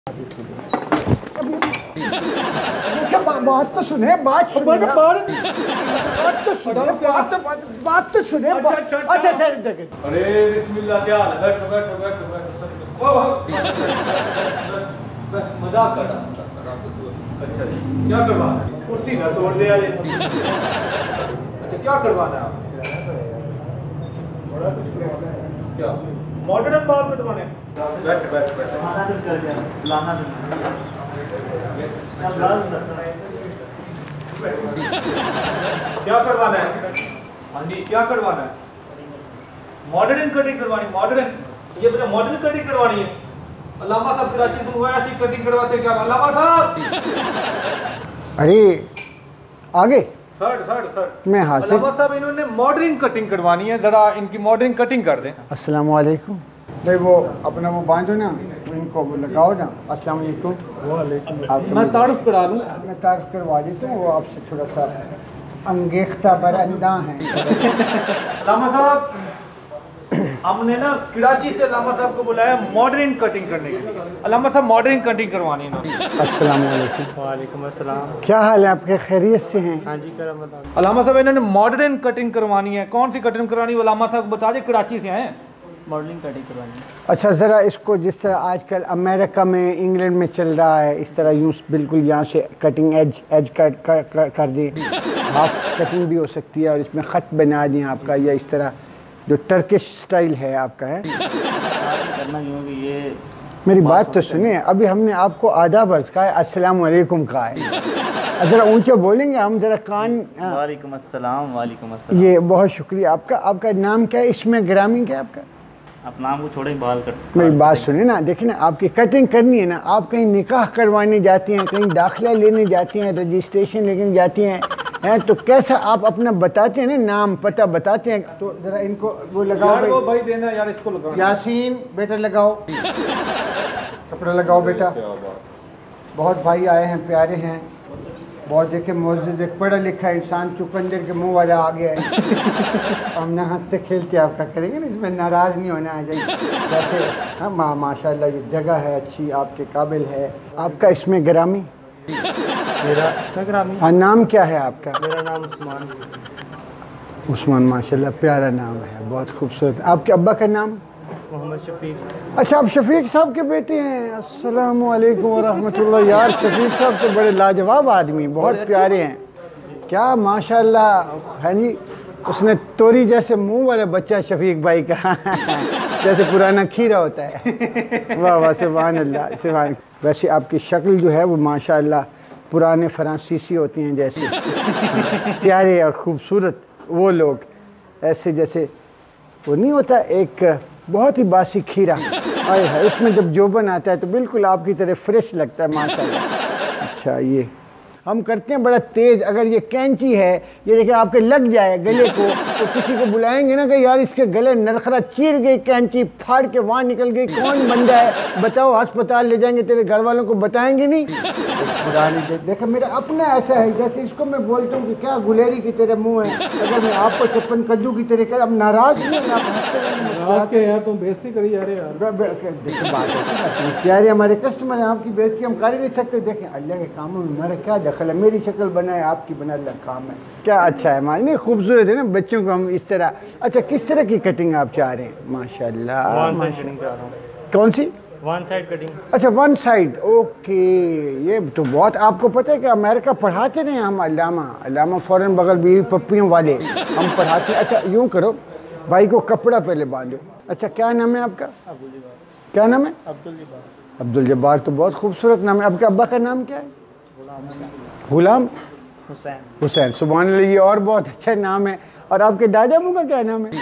बात तो सुने, बात तो सुने, बात तो सुने। अच्छा सर देखें। अरे बिस्मिल्लाह, क्या हाल है? बैठो बैठो बैठो बैठो। मजाक कर रहा। अच्छा जी, क्या करवाना है? कुर्सी ना तोड़ दे यार। अच्छा, क्या करवाना है आप? क्या मॉडर्न बाल कटवाने? बैठ बैठ बैठ। क्या करवाना है? हाँ जी, क्या करवाना है? मॉडर्न कटिंग करवानी? मॉडर्न, ये बेटा मॉडर्न कटिंग करवानी है। अल्लामा साहब कराची से हुआ ऐसी कटिंग करवाते क्या? अल्लामा साहब। अरे आगे सर सर सर, मैं हाजिर। अल्लामा साहब, इन्होंने मॉडर्न कटिंग करवानी है, जरा इनकी मॉडर्न कटिंग कर दें। अस्सलाम वालेकुम भाई, वो अपना वो बांधो ना, इनको वो लगाओ ना। अस्सलाम वालेकुम। मैं तारुफ करा लूँ? मैं तारीफ करवा देता हूँ, वो आपसे थोड़ा सा अंगेख्ता बरंदा है। अल्लामा साहब, हमने ना कराची से अल्लामा साहब को बुलाया मॉडर्न कटिंग करने के लिए। अल्लामा साहब मॉडर्न कटिंग करवानी है इन्होंने। अस्सलाम वालेकुम। वालेकुम अस्सलाम। क्या हाल है आपके? खैरियत से हैं? हाँ जी, करम बताओ। अल्लामा साहब, इन्होंने मॉडर्न कटिंग करवानी है। कौन सी कटिंग करवानी है अल्लामा साहब बता दें, कराची से आए। मॉडलिंग कटिंग करवानी है। अच्छा, ज़रा इसको जिस तरह आजकल अमेरिका में, इंग्लैंड में चल रहा है, इस तरह यूँ बिल्कुल यहाँ से कटिंग एज कट कर दें। हाफ कटिंग भी हो सकती है और इसमें ख़त बना दें आपका, या इस तरह जो टर्किश स्टाइल है आपका है। करना यूँ कि ये मेरी बात तो सुनिए, अभी हमने आपको आदाब अर्ज़ कहा है, अस्सलाम वालेकुम कहा है। ज़रा ऊंचा बोलेंगे हम, ज़रा कान। वालेकुम अस्सलाम। वालेकुम अस्सलाम। ये बहुत शुक्रिया आपका। आपका नाम क्या है? इसमें ग्रामीण क्या है आपका? आप नाम को छोड़े, बाल कट। मेरी बात सुनिए ना, देखिए ना, आपकी कटिंग करनी है ना, आप कहीं निकाह करवाने जाती हैं, कहीं दाखिला लेने जाती हैं, रजिस्ट्रेशन लेने जाती हैं, तो कैसा आप अपना बताते हैं ना, नाम पता बताते हैं। तो ज़रा इनको वो लगाओ यार, वो भाई देना यार, इसको लगाओ। यासीन बेटा लगाओ, कपड़ा लगाओ बेटा। बहुत भाई आए हैं, प्यारे हैं बहुत। देखे मौजूद एक पढ़ा लिखा इंसान चुकंदर के मुंह वाला आ गया है। हमने हंसते खेलते आपका करेंगे ना, इसमें नाराज़ नहीं होना है। जैसे हाँ माशाल्लाह, ये जगह है अच्छी, आपके काबिल है। आपका इसमें ग्रामी? मेरा इसमें ग्रामी। हाँ, नाम क्या है आपका? मेरा नाम उस्मान। उस्मान, माशाल्लाह प्यारा नाम है, बहुत खूबसूरत। आपके अब्बा का नाम? मोहम्मद शफीक। अच्छा, आप शफीक साहब के बेटे हैं। अस्सलाम वालेकुम वरहमतुल्लाह। यार शफीक साहब तो बड़े लाजवाब आदमी, बहुत प्यारे हैं। क्या माशाल्लाह है जी। उसने तोरी जैसे मुंह वाला बच्चा शफीक भाई का। जैसे पुराना खीरा होता है। वाह वाह, सुभान अल्लाह सुभान। वैसे आपकी शक्ल जो है वो माशाल्लाह पुराने फ्रांसीसी होती हैं जैसे। प्यारे और ख़ूबसूरत वो लोग, ऐसे जैसे वो नहीं होता एक बहुत ही बासी खीरा, आए है उसमें जब जोबन आता है तो बिल्कुल आपकी तरह फ्रेश लगता है माशाल्लाह। अच्छा, ये हम करते हैं बड़ा तेज़। अगर ये कैंची है, ये देखिए आपके लग जाए गले को, तो किसी को बुलाएंगे ना कि यार इसके गले नरखरा चीर गई, कैंची फाड़ के वहाँ निकल गई, कौन बंदा है बताओ, अस्पताल ले जाएंगे, तेरे घर वालों को बताएंगे नहीं। देखो मेरा अपना ऐसा है, जैसे इसको मैं बोलता हूँ कि क्या गुलेरी की तेरे मुँह है, अगर मैं आपको चप्पन कद्दू की तरह क्या, अब नाराज़ नहीं है आप के यार, तुम बेइज्जती करी जा रहे यार। देखो बात है प्यारे, हमारे कस्टमर हैं, आपकी बेइज्जती हम कर ही नहीं सकते। देखें अल्लाह के कामों में मेरा क्या दखल है, मेरी शक्ल बनाए आपकी बना, अल्लाह काम है। क्या अच्छा है मानी, खूबसूरत है ना बच्चों को हम इस तरह। अच्छा, किस तरह की कटिंग आप चाह रहे हैं? माशाल्लाह। वन साइड कटिंग चाह रहा हूँ। कौन सी? One side cutting. अच्छा, वन साइड, ओके। ये तो बहुत, आपको पता है कि अमेरिका पढ़ाते रहे हम, अल्लामा फ़ौरन बगल बीवी पप्पियों वाले हम पढ़ाते। अच्छा, यूँ करो, भाई को कपड़ा पहले बांधो। अच्छा, क्या नाम है आपका? क्या नाम है? अब्दुल जब्बार। तो बहुत खूबसूरत नाम है। आपके अब्बा का नाम क्या है? गुलाम हुसैन। सुभान अल्लाह, ये और बहुत अच्छा नाम है। और आपके दादा अबू का क्या नाम है?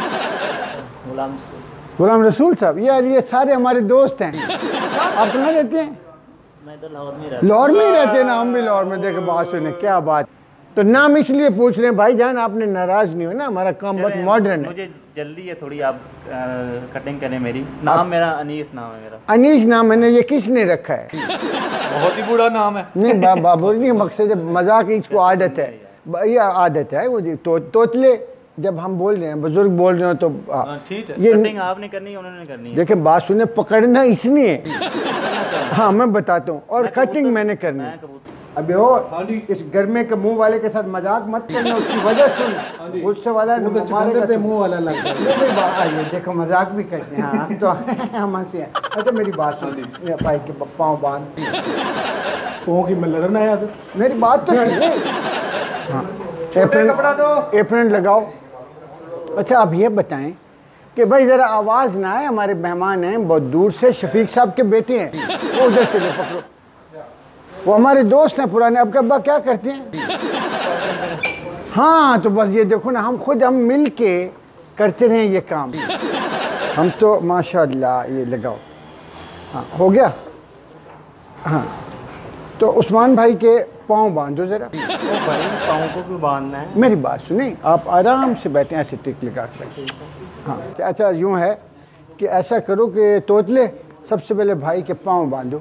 गुलाम रसूल साहब। यार ये सारे हमारे दोस्त हैं। आप कहाँ रहते हैं? मैं तो लाहौर में रहता हूँ। लाहौर में ही रहते हैं ना, हम भी लाहौर में। देखे बात सुने, क्या बात। तो नाम इसलिए पूछ रहे हैं भाईजान, आपने नाराज़ नहीं हो ना, हमारा काम बहुत मॉडर्न है। मुझे जल्दी है थोड़ी, आप कटिंग करें मेरी। नाम मेरा अनीस नाम है मेरा। अनीस नाम है। ये किसने रखा है? बहुत ही बुरा नाम है। नहीं बाबू नहीं, मकसद मजाक, इसको आदत है, ये आदत है वो जी। तोतले जब हम बोल रहे हैं, बुजुर्ग बोल रहे हो तो ठीक है। ये कटिंग आपने करनी है, उन्होंने करनी है। देखिए बात सुने, पकड़ना इसलिए हाँ मैं बताता हूँ, और कटिंग मैंने करनी है। अबे ओ इस गर्मे के मुंह वाले के साथ मजाक मत करना, उसकी वजह सुन, गुस्से वाला पे मुंह वाला लग गया। ये देखो मजाक भी करते हैं हाँ, तो हम हंसे हैं। अच्छा मेरी बात सुन, भाई के पाँव बांध, पाँव की मलर ना याद, मेरी बात तो सुनिए। हाँ कपड़ा दो, एप्रन लगाओ। अच्छा आप ये बताएं कि भाई ज़रा आवाज़ ना आए, हमारे मेहमान हैं बहुत दूर से, शफीक साहब के बेटे हैं, वो उधर से ले पकड़ो, वो हमारे दोस्त हैं पुराने। आपके अब्बा क्या करते हैं? हाँ तो बस ये देखो ना, हम मिल के करते रहे ये काम, हम तो माशाअल्लाह। ये लगाओ, हाँ हो गया। हाँ तो उस्मान भाई के पाँव बांधो ज़रा। भाई पाँव को क्यों बांधना है? मेरी बात सुने, आप आराम से बैठे, ऐसे टिक लगा कर। हाँ अच्छा यूँ है कि ऐसा करो कि तोतले सबसे पहले भाई के पाँव बांधो।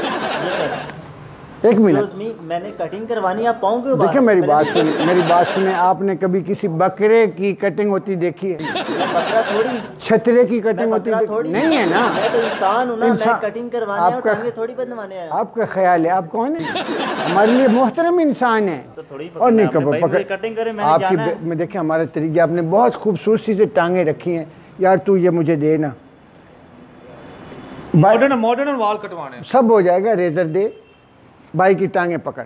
एक मिनट, मैंने कटिंग करवानी, आप पाँव क्यों? देखिए मेरी बात सुने, आपने कभी किसी बकरे की कटिंग होती देखी है? बकरा थोड़ी, छतरे की कटिंग होती नहीं है ना। मैं तो इंसान हूँ ना, मैं कटिंग करवाने और आपका टांगे थोड़ी बंधवाने आया। आपका ख्याल है, आप कौन है? हमारे लिए मोहतरम इंसान है। तो थोड़ी और नहीं पकड़ कटिंग करे, मैंने जाना है। मैं देखिए हमारे तरीके, आपने बहुत खूबसूरती से टांगे रखी हैं यार, तू ये मुझे दे ना। मॉडर्न वाल कटवाने, सब हो जाएगा, रेजर दे, भाई की टांगे पकड़।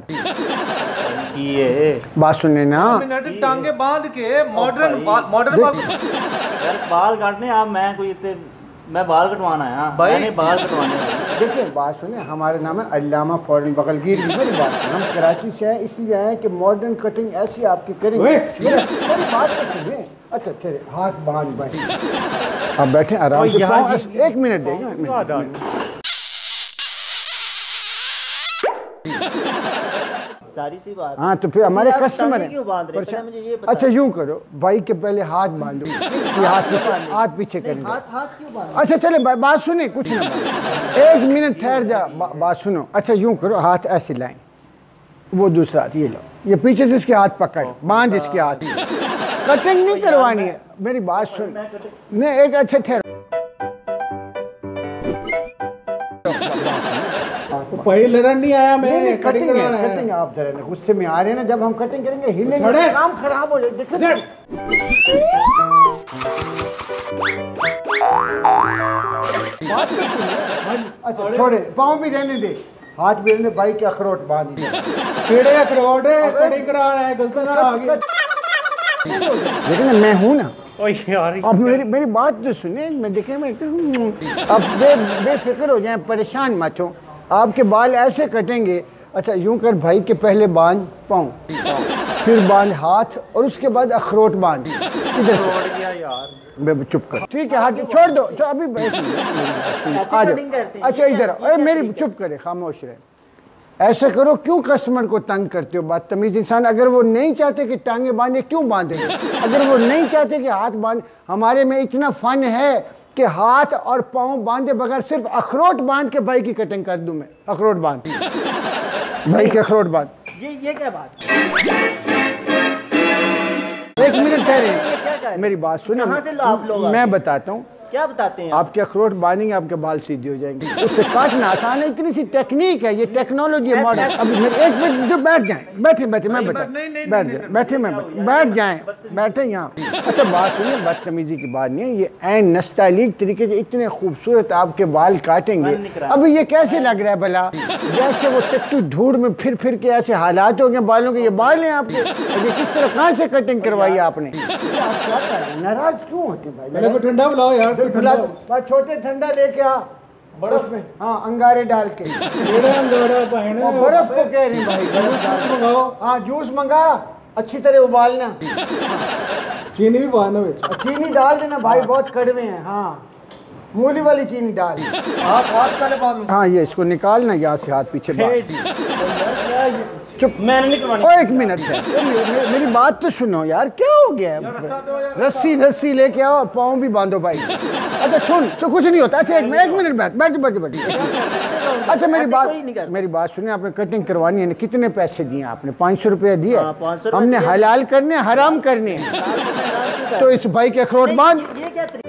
ये बात सुनने ना, टांगे बांध के मॉडर्न बाल काटने आप, मैं कोई इतने, मैं बाल कटवाना है हाँ, मैंने बाल कटवाने हैं। देखिए बात सुने, हमारा नाम है अल्लामा फौरन बगलगीर। मेरी बात सुने, हम कराची से हैं, इसलिए आए कि मॉडर्न कटिंग ऐसी आपकी करेंगे। मेरी बात तो सुनिए। अच्छा तेरे हाथ बांध भाई, आप बैठे आराम से, एक मिनट देंगे। सारी सी बात। हाँ तो फिर हमारे कस्टमर हैं। क्यों बांध रहे? मुझे ये बता। अच्छा यूँ करो, भाई के पहले हाथ बांधो, ये हाथ पीछे करेंगे। हाथ क्यों बांध? अच्छा चले बात सुने, कुछ ना एक मिनट ठहर जा, बात सुनो। अच्छा यूँ करो, हाथ ऐसे लाएं, वो दूसरा हाथ ये लो, ये पीछे से इसके हाथ पकड़, बांध इसके हाथ। कटिंग नहीं करवानी है, मेरी बात सुन। नहीं एक अच्छा ठहर, पहले रन नहीं आया, मैं कटिंग है, कटिंग आप जरा गुस्से में आ रहे हैं ना, जब हम कटिंग करेंगे हिलेंगे, काम खराब हो जाए। अच्छा छोड़े, पाँव भी रहने दे, हाथ भी रहने, भाई के अखरोट बांध दे। केड़े अखरोट है, कटिंग करा रहा है, गलती ना आ गई। लेकिन मैं हूँ ना, यार अब मेरी बात तो सुने, मैं देखे मैं अब बेफिक्र हो जाए, परेशान मत हो, आपके बाल ऐसे कटेंगे। अच्छा यूं कर, भाई के पहले बांध पाँव, फिर बांध हाथ, और उसके बाद अखरोट बांध। इधर यार चुप कर, ठीक है हाथ छोड़ दो, तो अभी आ जाओ। अच्छा इधर, मेरी चुप करे, खामोश रहे। ऐसे करो, क्यों कस्टमर को तंग करते हो? बदतमीज इंसान, अगर वो नहीं चाहते कि टांगे बांधे, क्यों बांधे? अगर वो नहीं चाहते कि हाथ बांध, हमारे में इतना फन है कि हाथ और पाँव बांधे बगैर सिर्फ अखरोट बांध के भाई की कटिंग कर दूं मैं। अखरोट बांध, भाई के अखरोट बांध। ये क्या बात? एक मिनट ठहरे, मेरी बात सुनो, कहाँ से आप लोग? मैं बताता हूँ क्या बताते हैं? आपके अखरोट बांधेंगे, आपके बाल सीधे हो जाएंगे। उससे काटना आसान है, इतनी सी टेक्निक है, ये टेक्नोलॉजी है मॉडर्न। अभी एक मिनट जो बैठ जाएं, बैठे मैं बता, बैठ जाए, बैठे मैं बैठ जाएं, बैठे यहाँ। अच्छा बात सुनिए, बदतमीजी की बात नहीं है, ये ऐन नस्तालीक तरीके से इतने खूबसूरत आपके बाल काटेंगे। अभी ये कैसे लग रहा है भला, जैसे वो टट्टू धूड़ में फिर के ऐसे हालात हो गए बालों के। ये बाल हैं आपके, अभी किस तरह कहाँ से कटिंग करवाई आपने? नाराज क्यों होते भाई? ठंडा बुलाओ यार, छोटे ठंडा लेके आ, बर्फ में, हाँ अंगारे डाल के। बर्फ को कह रहे हैं भाई, हाँ जूस मंगा, अच्छी तरह उबालना, चीनी भी बांधना, चीनी डाल देना भाई, बहुत कड़वे हैं। हाँ मूली वाली चीनी डाल। हाँ ये इसको निकालना यहाँ से, हाथ पीछे चुप, मैंने नहीं करवानी। एक मिनट है, मेरी बात तो सुनो यार, क्या हो गया? रस्सी लेके आओ और पाँव भी बांधो भाई। अच्छा सुन, तो कुछ नहीं होता। अच्छा एक मिनट बैठ। अच्छा मेरी बात सुनिए, आपने कटिंग करवानी है, कितने पैसे दिए आपने? 500 रुपये दिए। हमने हलाल करने, हराम करने। चुका तो है। इस भाई के अखरोट बांध। ये क्या तरीका,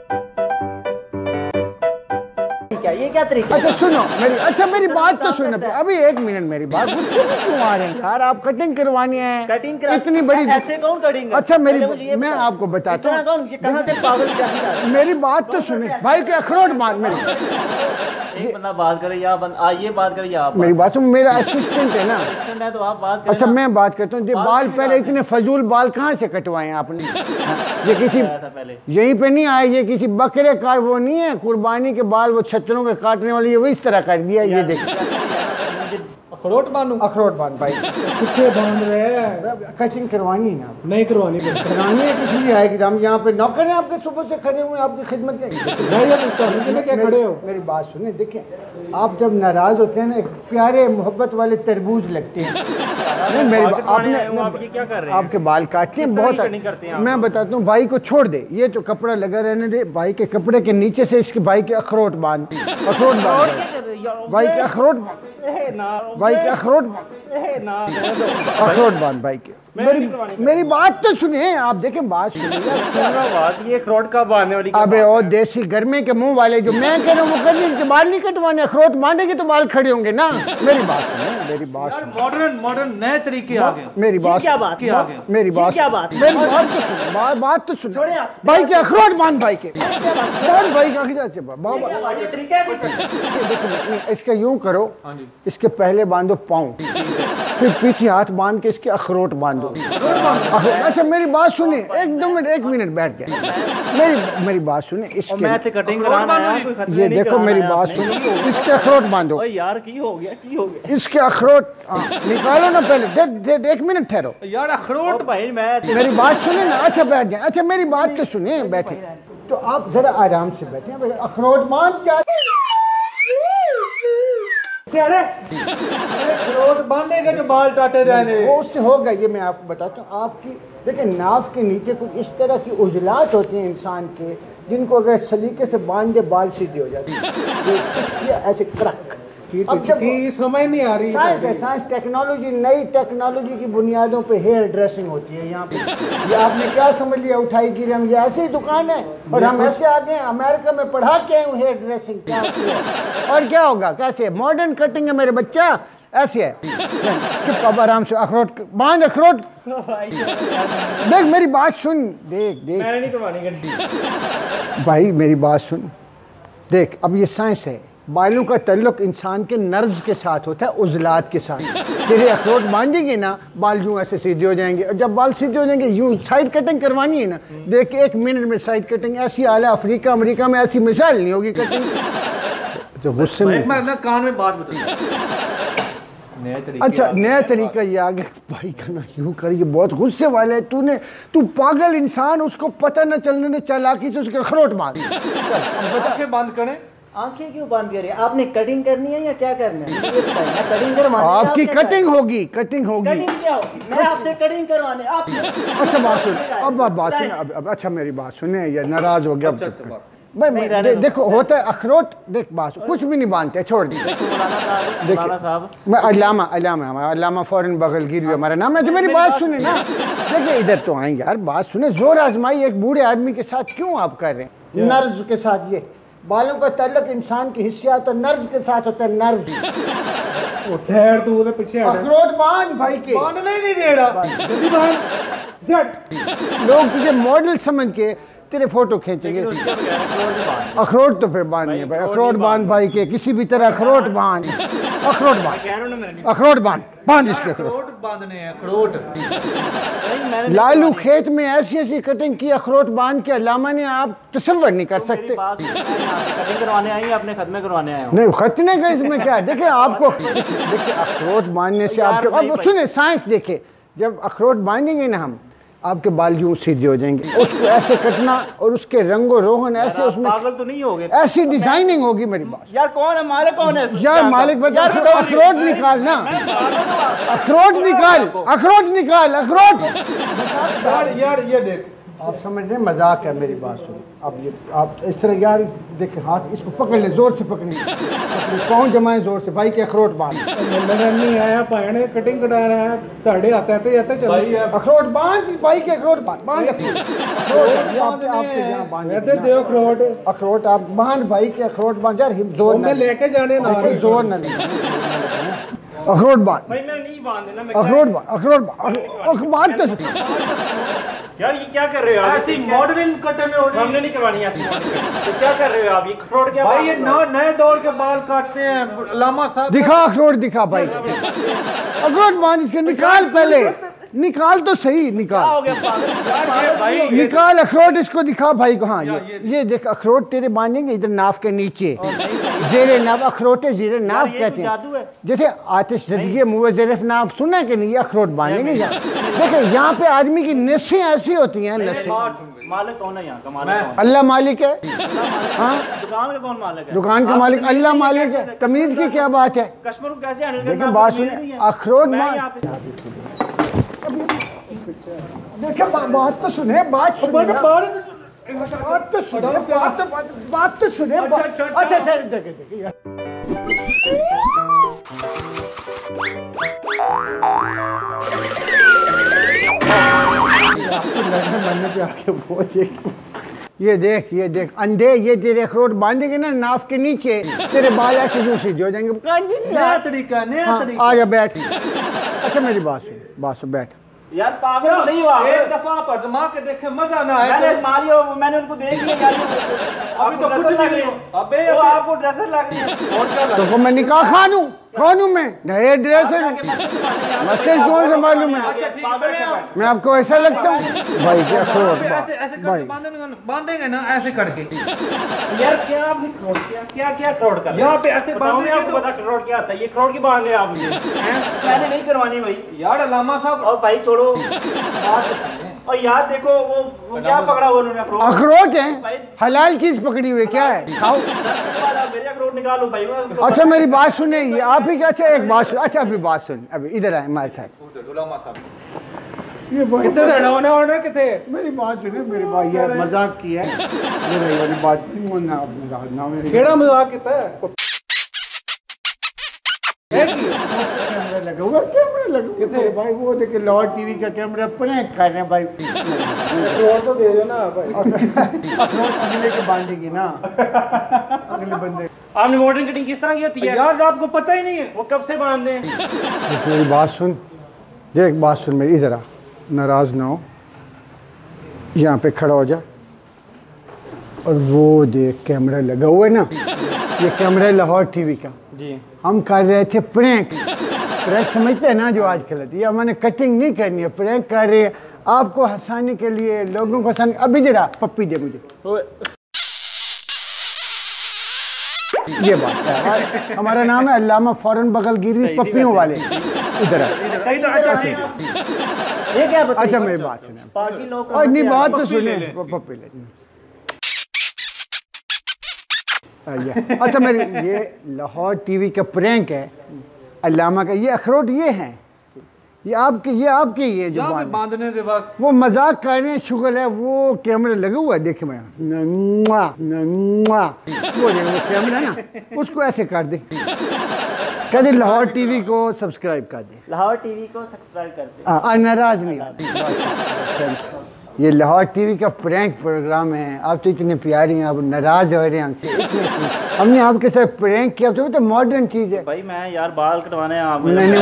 ये क्या तरीका? अच्छा सुनो मेरी, अच्छा मेरी बात तो सुनो अभी, एक मिनट मेरी बात, गुस्से में क्यों आ रहे हैं यार? आप कटिंग करवानी है, कटिंग करा, इतनी बड़ी, ऐसे कौन कटिंग? अच्छा मेरी, मैं आपको बताता हूँ, कहाँ से पागल जाहिल? मेरी बात तो सुने, भाई के अखरोट बांध। मेरी एक बंदा बात करे या ये बात करे या आप मेरी बात सुन, मेरा असिस्टेंट है ना। असिस्टेंट है तो आप बात करें अच्छा ना। मैं बात करता हूँ, ये बाल पहले इतने फजूल बाल कहाँ से कटवाए आपने? ये किसी आया था पहले। यहीं पे नहीं आए, ये किसी बकरे का वो नहीं है, कुर्बानी के बाल वो छच्चरों के काटने वाले, ये वो इस तरह कर दिया। ये देख अखरोट बांधू? अखरोट बांध भाई, कितने बांध रहे हैं? कटिंग करवानी है ना आप? नहीं करवानी पड़ती। करानी है, किस लिए आए कि हम यहाँ पे नौकर हैं आपके, सुबह से खड़े हुए हैं आपकी खिदमत के। क्या खड़े हो? मेरी बात सुने, देखें आप जब नाराज होते हैं ना, एक प्यारे मोहब्बत वाले तरबूज लगते हैं। नहीं मेरी बाल कटवाने आए हो, आपने आप ये क्या कर रहे हैं? आपके बाल काटते हैं किस तरह बहुत। की कटिंग करते हैं आप? मैं बताता हूँ, भाई को छोड़ दे, ये तो कपड़ा लगा रहने दे, भाई के कपड़े के नीचे से इसके भाई के अखरोट बांध, अखरोट बांध, भाई के अखरोट, भाई के अखरोट, अखरोट बांध भाई के। मेरी बात तो सुनिए आप, देखें बात सुनिए। बात ये अखरोट का बांधने वाली अबे और देसी गर्मे के मुंह वाले जो मैं कह रहा हूँ वो करने के बाल नहीं कटवाने, अखरोट बांधेंगे तो बाल खड़े होंगे ना। मेरी बात सुनिए, मेरी बात सुनिए, मॉडर्न नए तरीके आ गए। मेरी बात, क्या बात? आ गए। मेरी बात, क्या बात? मेरी बात तो सुनो, बात तो सुनो। छोड़े आप। भाई के अखरोट बांध, भाई के बांध, भाई का बाबा। ये तरीका है कुछ? देखो इसका यूं करो, इसके पहले बांधो पाँव, फिर पीछे हाथ बांध के इसके अखरोट बांधो। अच्छा मेरी बात सुनिए, एक मिनट बैठ जाए, मेरी बात सुनिए। मैं इसके कटिंग कराना है, कोई खतरे ये नहीं देखो कराना मेरी है बात आपने। सुनिए, इसके अखरोट बांधो। ओए यार की हो गया इसके अखरोट निकालो ना पहले, एक मिनट ठहरो, यार अखरोट भाई मैं मेरी बात सुनिए ना। अच्छा बैठ जाए, अच्छा मेरी बात तो सुनिए, बैठे तो आप जरा आराम से बैठे। अखरोट बांध क्या अखरोट बांधेगा तो बाल टाटे रहने। वो उससे होगा, ये मैं आपको बताता हूँ। आपकी देखिए नाव के नीचे कुछ इस तरह की उजलात होती हैं इंसान के, जिनको अगर सलीके से बांध दे बाल सीधे हो जाते हैं, ये ऐसे कड़क। अब जब समझ नहीं आ रही साइंस है, साइंस टेक्नोलॉजी, नई टेक्नोलॉजी की बुनियादों पे हेयर ड्रेसिंग होती है यहाँ पे। ये आपने क्या समझ लिया, उठाई गिरी हम, ये ऐसी दुकान है और हम ऐसे आ गए अमेरिका में पढ़ा के आए हेयर ड्रेसिंग क्या होती है और क्या होगा, कैसे मॉडर्न कटिंग है मेरे बच्चा, ऐसे है। चुप अब आराम से, अखरोट बांध, अखरोट देख मेरी बात सुन, देख मैंने नहीं करवानी भाई मेरी बात सुन, देख अब ये साइंस है। बालों का ताल्लुक इंसान के नर्व्स के साथ होता है, उजलात के साथ। तेरे अखरोट बांधेंगे ना, बाल यूँ ऐसे सीधे हो जाएंगे, और जब बाल सीधे हो जाएंगे यूँ साइड कटिंग करवानी है ना, देख 1 मिनट में साइड कटिंग ऐसी हाल है, अफ्रीका अमेरिका में ऐसी मिसाल नहीं होगी कटिंग। तो गुस्से में मैं ना कान में बात बता, अच्छा नया तरीका ये आगे भाई करना, यूँ कर, ये बहुत गुस्से वाला है। तू पागल इंसान, उसको पता न चलने दे, चालाकी से उसके अखरोट बांध। आंखें बंद करें। आंखें क्यों बंद करिए? आपने कटिंग करनी है या क्या करना है? ये बताइए, मैं कटिंग करवानी है, आपकी आप क्या कटिंग होगी, कटिंग होगी। कटिंग क्या होगी? मैं आपसे कटिंग करवाने, आप अच्छा बात सुन, अब बात सुन, अब अच्छा मेरी बात सुने, ये नाराज हो गया अब तक। भाई देखो होता है अखरोट, देख बात कुछ भी नहीं बांधते, छोड़ दी। साहब मैं अल्लामा फौरन बगलगिरी हमारा नाम है। तो मेरी बात सुने ना, देखिए इधर तो आए यार, बात सुने। जोर आजमाई एक बूढ़े आदमी के साथ क्यों आप कर रहे हैं? नर्व्स के साथ, ये बालों का ताल्लुक इंसान की हिस्सियात और नर्व्स के साथ होता है, नर्व्स। ठहर तू उधर पीछे हट। अखरोट बांध भाई के, बांधने नहीं दे रहा, जल्दी बांध झट। लोग तुझे मॉडल समझ के तेरे फोटो खींचेंगे। अखरोट तो फिर बांधने भाई, अखरोट बांध भाई के, किसी भी तरह अखरोट बांध, अखरोट बांध, अखरोट बांध इसके अखरोट बांधने हैं, अखरोट। लालू खेत में ऐसी ऐसी कटिंग की अखरोट बांध के, अल्लामा ने, आप तसव्वुर नहीं कर सकते। कटिंग करवाने आई अपने खत्मे करवाने आए नहीं खतने का इसमें क्या है, देखिए आपको, देखिए अखरोट बांधने से आपके, अब सुने साइंस देखे, जब अखरोट बांधेंगे ना हम, आपके बाल यूं सीधे हो जाएंगे। उसको ऐसे कटना और उसके रंगो रोहन ऐसे, उसमें पागल तो नहीं हो गए ऐसी डिजाइनिंग होगी। मेरी बात यार, कौन है मालिक, कौन है यार, मालिक बता, अखरोट निकाल ना, अखरोट निकाल, अखरोट निकाल, अखरोट। यार ये देख, आप समझ रहे हैं, मजाक है, मेरी बात सुनो। अब ये आप इस तरह यार देखें, हाथ इसको पकड़ ले, जोर से पकड़ें, पाँव जमाएं जोर से। भाई के अखरोट बांध, नजर नहीं आया भाई कटिंग कटा रहा है ताड़े आता चल अखरोट बांध, भाई के अखरोट बांध अखरोट आपके जहाँ बांध अखरोट आप बांध, भाई के अखरोट बांध यार, जोर में लेके जाने ना, जोर न अखरोट बांध, अखरोट बांध तो यार ये क्या कर रहे हो आप? ऐसी मॉडलिंग कटिंग हमने नहीं करवानी ऐसी मॉडलिंग। तो क्या कर रहे हो आप? ये अखरोट क्या भाई ये नए दौर के बाल काटते हैं अल्लामा साहब। दिखा अखरोट, दिखा भाई अखरोट बांध, इसके निकाल, पहले निकाल तो सही, निकाल निकाल अखरोट, इसको दिखा भाई को। हाँ ये देख अखरोट तेरे बांधेंगे इधर नाफ के नीचे, जेरे नाफ, अखरोटे जेरे नाफ कहते हैं। जैसे आतिश ज़िंदगी मुँह ज़ेरफ नाफ सुना है कि नहीं, ये अखरोट बांधेंगे यहाँ। देखिए यहाँ पे आदमी की नसें ऐसी होती हैं, नसें। मालिक कौन है यहाँ का? मालिक अल्लाह मालिक है। हाँ दुकान का कौन मालिक है? दुकान का मालिक अल्लाह मालिक है। तमीज की क्या बात है? कस्टमर को कैसे हैंडल करना है? देखिए बात सुनिए, अखरोट देखिए बात तो सुने, बात तो सुने, बात तो सुने। अच्छा देखिए ये देख अंधे, ये तेरे अखरोट बांधेंगे ना नाफ के नीचे, तेरे बाल ऐसे सीधे हो जाएंगे। नया तरीका, नया तरीका। आ जा बैठ। अच्छा मेरी बात सुन, बैठ यार। पागल नहीं हुआ, एक दफा आप आजमा के देखे, मजा ना आए। मैंने मारियो, मैंने उनको देख लिया यार। अभी तो कुछ लग रही हो। अबे वो आपको ड्रेसर लग रही है। और क्या तो मैं निकाह खानू मैं नए ड्रेसर, मैसेज कौन से मालूम है? मैं आपको ऐसा लगता हूँ? भाई के अखरोट बांधेंगे ना ऐसे करके। यार क्या आपने क्या अखरोट कर यहाँ पे ऐसे बांधेंगे तो पता अखरोट क्या आता है? ये अखरोट की बांध रहे आप मुझे? मैंने नहीं करवानी भाई। यार अल्लामा साहब, और भाई छोड़ो। और यार देखो वो क्या पकड़ा हुआ उन्होंने? अखरोट है, हलाल चीज पकड़ी हुई, क्या है? खाओ। मेरे अखरोट निकालो भाई। अच्छा मेरी बात सुने, ये आप ही क्या? अच्छा एक बात सुन, अच्छा अभी बात सुन, अभी इधर आए हमारे साथ। ये ऑर्डर कितने? मेरी बात सुने, मेरी बात यार मजाक की है, मेरी वाली बात ना केड़ा मजाक कितना है? कैमरा लगा भाई, वो देखिए लाहौर टीवी का कैमरा प्रैंक कर रहे हैं भाई। तो दे दो ना भाई। अगले के बांधेगी ना, अगले बंदे। आपने मॉडर्न कटिंग किस तरह की होती है यार? आपको पता ही नहीं है वो कब से बांध दें? मेरी बात सुन, देख बात सुन मेरी, इधर आ, नाराज ना हो, यहाँ पे खड़ा हो जा। और वो देख कैमरा लगा हुआ है ना, ये कैमरा है लाहौर टीवी का जी। हम कर रहे थे प्रैंक समझते हैं ना जो आजकल होती है। मैंने कटिंग नहीं करनी है, प्रैंक कर रहे हैं आपको हंसाने के लिए, लोगों को हंसाने। अभी जरा पप्पी दे मुझे। ये बात है, हमारा नाम है अल्लामा फौरन बगलगिरी पप्पियों वाले। इधर ये क्या बताइए? अच्छा मेरी बात सुने, पार्टी लोग और नहीं बात तो सुने, पप्पी ले। अच्छा मेरी, ये लाहौर टीवी का प्रैंक है अल्लामा का। ये अखरोट ये हैं, ये आपके ही है जो बांधने के बाद वो मजाक कर रहे हैं, शुगर है। वो कैमरा लगा हुआ है, देखे मैं वो कैमरा ना, उसको ऐसे कर दे, कह दे लाहौर टीवी को सब्सक्राइब कर दे। लाहौर टीवी को सब्सक्राइब कर दे। नाराज नहीं। ये लाहौर टीवी का प्रैंक प्रोग्राम है। आप तो इतने प्यारी हैं, आप नाराज हो रहे हैं हमसे। हमने आपके साथ प्रैंक किया, तो मॉडर्न चीज़ है भाई। मैं यार बाल कटवाने हैं आप। नहीं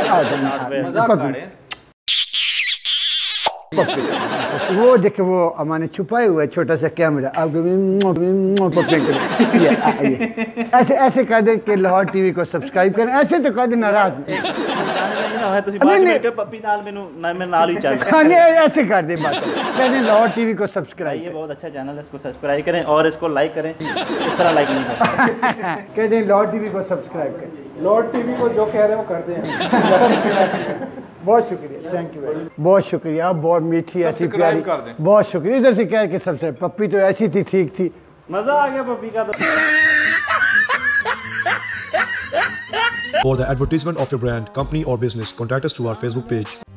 वो देखे, वो हमारे छुपाए हुआ है छोटा सा कैमरा, आपको ऐसे ऐसे कर दे कि लाहौर टीवी को सब्सक्राइब करें, ऐसे तो कर दे, नाराज ऐसे कर दे बात, कह दे लाहौर टीवी को सब्सक्राइब। ये बहुत अच्छा चैनल है, इसको सब्सक्राइब करें और इसको लाइक करें। इस तरह लाइक नहीं करते। कह दे लाहौर टीवी को सब्सक्राइब करें। लाहौर टीवी को जो कह रहे हैं वो करते हैं। बहुत शुक्रिया, थैंक यू वेरी, बहुत शुक्रिया, बहुत मीठी ऐसी प्यारी, बहुत शुक्रिया। इधर से कह के सबसे, पप्पी तो ऐसी थी, ठीक थी, मजा आ गया पप्पी का तो। For the advertisement of your brand, company or business, contact us through our Facebook page.